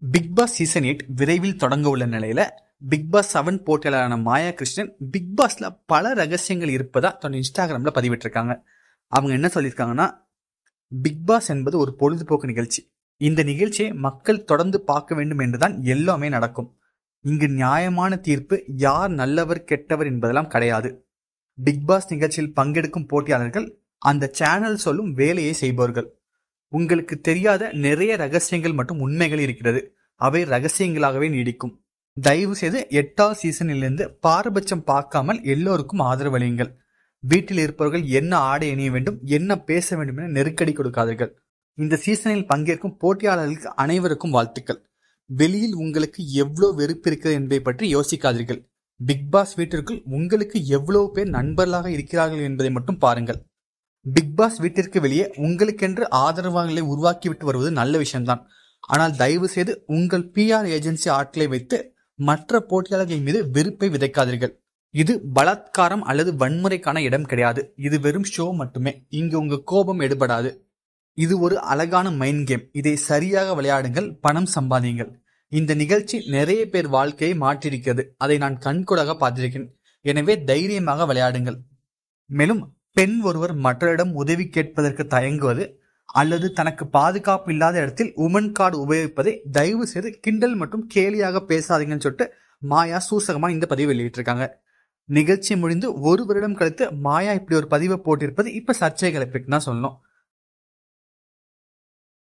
Big Boss season 8 விரைவில் தொடங்க உள்ள நிலையில பிக் பாஸ் 7 போட்டியாளரான மாயா கிருஷ்ணன் பிக் பாஸ்ல பல ரகசியங்கள் இருப்பதா தன் இன்ஸ்டாகிராம்ல பதிவிட்டிருக்காங்க. அவங்க என்ன சொல்லியிருக்காங்கன்னா, பிக் பாஸ் என்பது ஒரு பொழுதுபோக்கு நிகழ்ச்சி. இந்த நிகழ்ச்சியை மக்கள் தொடர்ந்து பார்க்க வேண்டும் என்றுதான் எல்லாமே நடக்கும். இங்கு நியாயமான தீர்ப்பு, யார் நல்லவர் கெட்டவர் என்பதெல்லாம் கிடையாது. பிக் பாஸ் நிகழ்ச்சியில் பங்கெடுக்கும் போட்டியாளர்கள் அந்த சேனல் சொல்லும் வேலையை செய்பவர்கள். உங்களுக்கு தெரியாத நிறைய ரகசியங்கள் மற்றும் உண்மைகள் இருக்கிறது. அவை ரகசியங்களாகவே நீடிக்கும். தயவு செய்து 8வது சீசனிலிருந்து பாரபட்சம் பார்க்காமல் எல்லோருக்கும் ஆதரவு அளியுங்கள். வீட்டில் இருப்பவர்கள் என்ன ஆடை அணிய வேண்டும், என்ன பேச வேண்டும் என நெருக்கடி கொடுக்காதீர்கள். இந்த சீசனில் பங்கேற்கும் போட்டியாளர்களுக்கு அனைவருக்கும் வாழ்த்துக்கள். வெளியில் உங்களுக்கு எவ்வளவு வெறுப்பு இருக்கிறது என்பதை பற்றி யோசிக்காதீர்கள். பிக் பாஸ் வீட்டிற்குள் உங்களுக்கு எவ்வளவு பேர் நண்பர்களாக இருக்கிறார்கள் என்பதை மட்டும் பாருங்கள். பிக் பாஸ் வீட்டிற்கு வெளியே உங்களுக்கென்று ஆதரவாளர்களை உருவாக்கிவிட்டு வருவது நல்ல விஷயம்தான். ஆனால் தயவு செய்து உங்கள் PR ஏஜென்சி ஆட்களை வைத்து மற்ற போட்டியாளர்கள் மீது வெறுப்பை விதைக்காதீர்கள். இது பலாத்காரம் அல்லது வன்முறைக்கான இடம் கிடையாது. இது வெறும் ஷோ மட்டுமே. இங்கு உங்க கோபம் எடுபடாது. இது ஒரு அழகான மைண்ட் கேம். இதை சரியாக விளையாடுங்கள், பணம் சம்பாதியுங்கள். இந்த நிகழ்ச்சி நிறைய பேர் வாழ்க்கையை மாற்றியிருக்கிறது. அதை நான் கண்கூடாக பார்த்திருக்கேன். எனவே தைரியமாக விளையாடுங்கள். மேலும் பெண் ஒருவர் மற்றவரிடம் உதவி கேட்பதற்கு தயங்குவது அல்லது தனக்கு பாதுகாப்பு இல்லாத இடத்தில் உமன் கார்டு உபயோகிப்பதை தயவு செய்து கிண்டல் மற்றும் கேலியாக பேசாதீங்கன்னு சொல்லிட்டு மாயா சூசகமா இந்த பதிவு வெளியிட்டிருக்காங்க. நிகழ்ச்சி முடிந்து ஒரு வருடம் கழித்து மாயா இப்படி ஒரு பதிவை போட்டிருப்பது இப்ப சர்ச்சை கிளப்பிட்டு தான் சொல்லணும்.